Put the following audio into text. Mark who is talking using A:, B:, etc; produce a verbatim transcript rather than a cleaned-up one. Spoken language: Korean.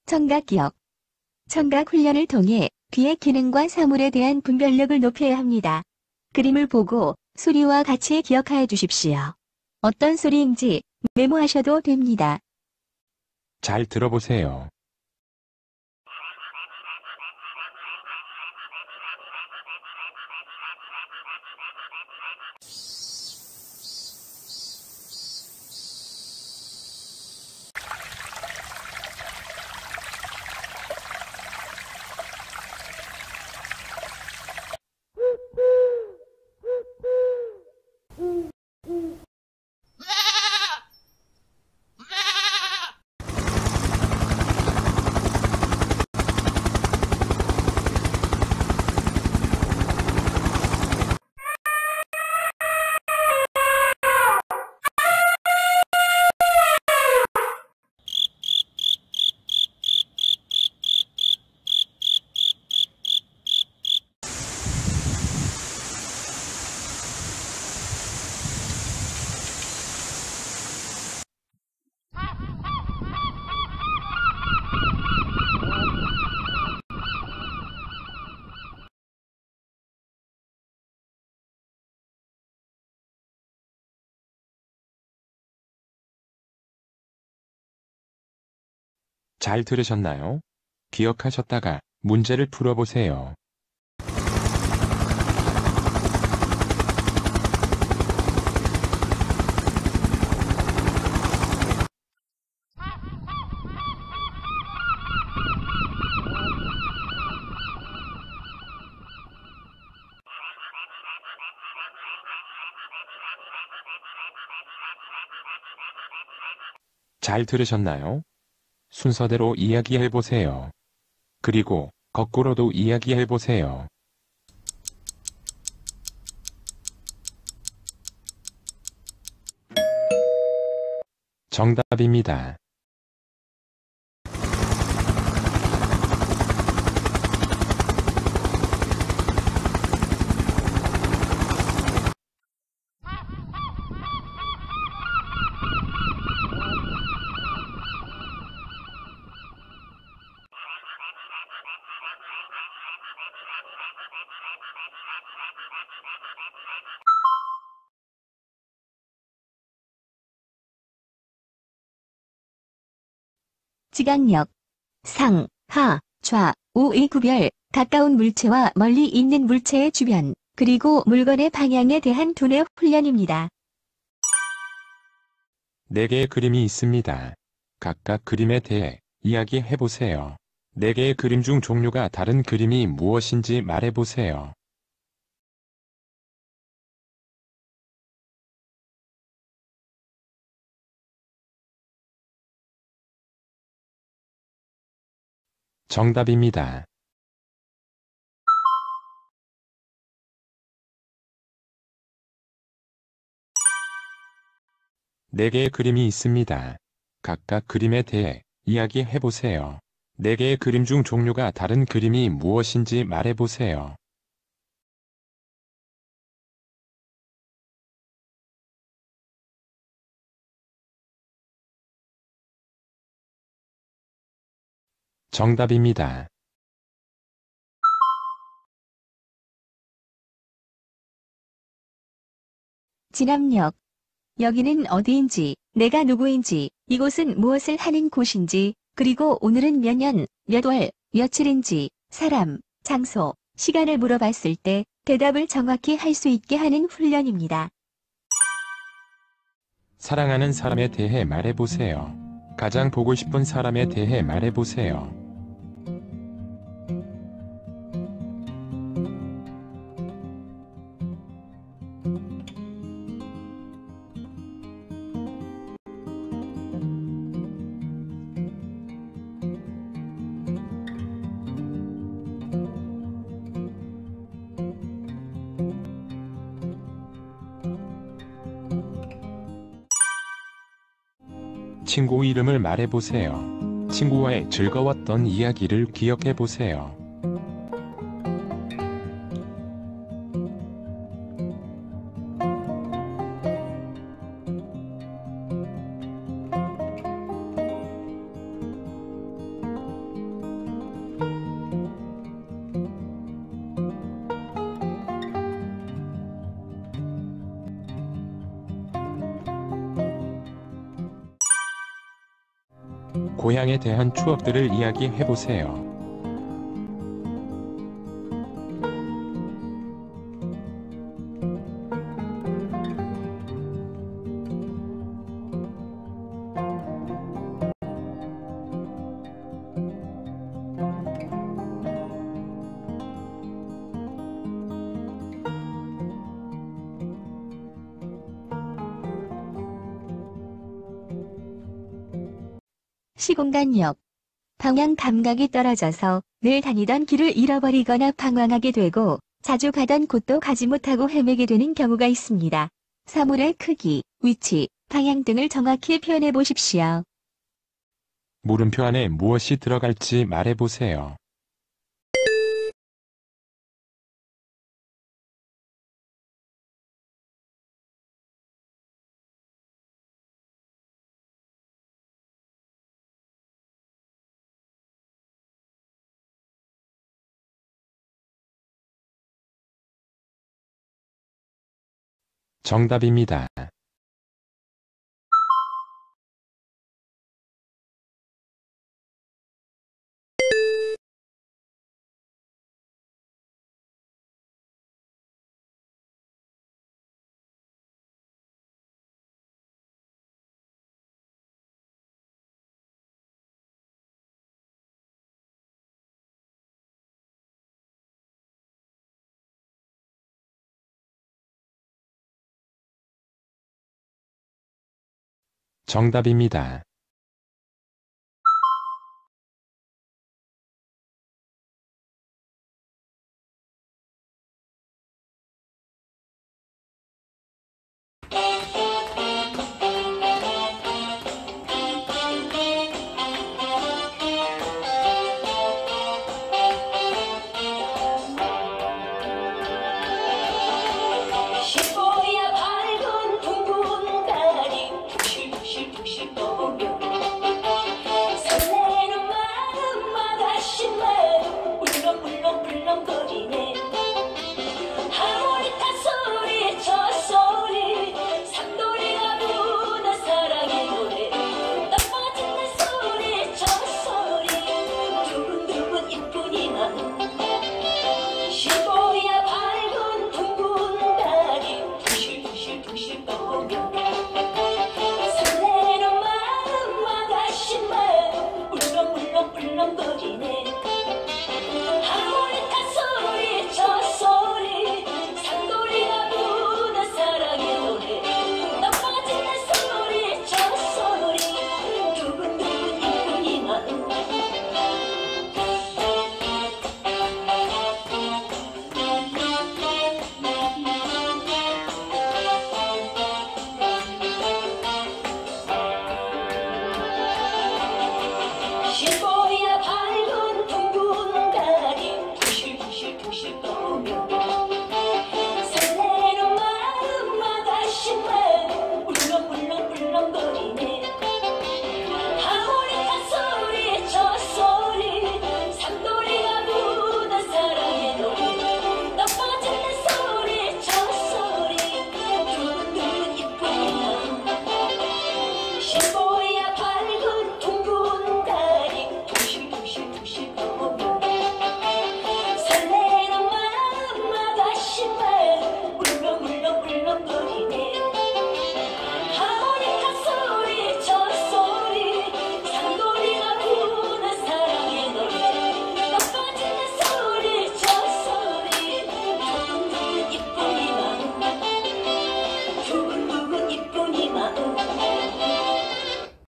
A: 청각기억. 청각 훈련을 통해 귀의 기능과 사물에 대한 분별력을 높여야 합니다. 그림을 보고 소리와 같이 기억하여 주십시오. 어떤 소리인지 메모하셔도 됩니다.
B: 잘 들어보세요. 잘 들으셨나요? 기억하셨다가 문제를 풀어보세요. 잘 들으셨나요? 순서대로 이야기해보세요. 그리고 거꾸로도 이야기해보세요. 정답입니다.
A: 지각력. 상, 하, 좌, 우의 구별, 가까운 물체와 멀리 있는 물체의 주변, 그리고 물건의 방향에 대한 두뇌 훈련입니다.
B: 네 개의 그림이 있습니다. 각각 그림에 대해 이야기해보세요. 네 개의 그림 중 종류가 다른 그림이 무엇인지 말해보세요. 정답입니다. 네 개의 그림이 있습니다. 각각 그림에 대해 이야기해보세요. 네 개의 그림 중 종류가 다른 그림이 무엇인지 말해보세요. 정답입니다.
A: 진압력. 여기는 어디인지, 내가 누구인지, 이곳은 무엇을 하는 곳인지, 그리고 오늘은 몇 년, 몇 월, 며칠인지, 사람, 장소, 시간을 물어봤을 때 대답을 정확히 할 수 있게 하는 훈련입니다.
B: 사랑하는 사람에 대해 말해보세요. 가장 보고 싶은 사람에 대해 말해보세요. 친구 이름을 말해보세요. 친구와의 즐거웠던 이야기를 기억해보세요. 고향에 대한 추억들을 이야기해보세요.
A: 시공간역. 방향 감각이 떨어져서 늘 다니던 길을 잃어버리거나 방황하게 되고 자주 가던 곳도 가지 못하고 헤매게 되는 경우가 있습니다. 사물의 크기, 위치, 방향 등을 정확히 표현해 보십시오.
B: 물음표 안에 무엇이 들어갈지 말해보세요. 정답입니다. 정답입니다.